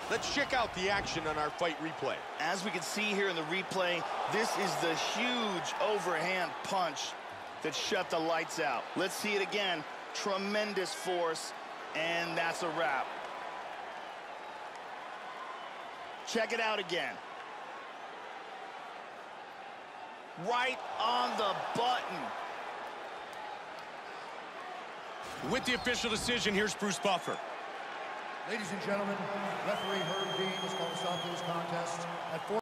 Let's check out the action on our fight replay. As we can see here in the replay, this is the huge overhand punch that shut the lights out. Let's see it again. Tremendous force, and that's a wrap. Check it out again. Right on the button. With the official decision, here's Bruce Buffer. Ladies and gentlemen, referee Herb Dean has called us off to this contest at 4.